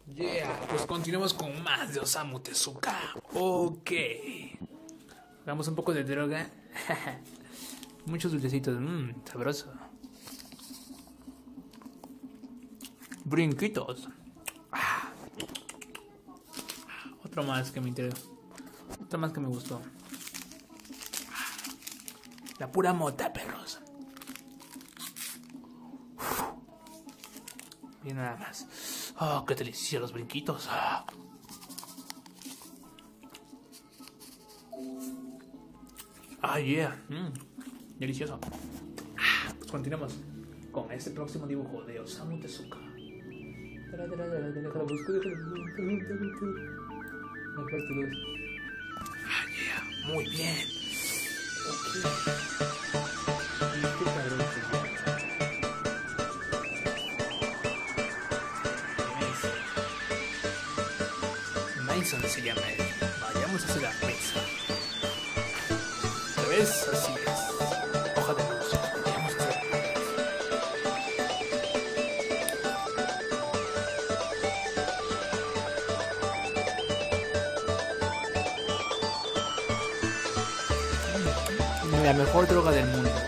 Yeah, pues continuamos con más de Osamu Tezuka. Ok. Hagamos un poco de droga. Muchos dulcecitos. Sabroso. Brinquitos. Otro más que me interesó. Otro más que me gustó. La pura mota, perros. Y nada más. Oh, qué delicia los brinquitos. Yeah. Delicioso. Pues continuamos con este próximo dibujo de Osamu Tezuka. Yeah. Muy bien. Mason se llama él. Vayamos hacia la mesa. ¿Lo ves? Así es. Hoja de luz. Vayamos hacia la mesa. La mejor droga del mundo.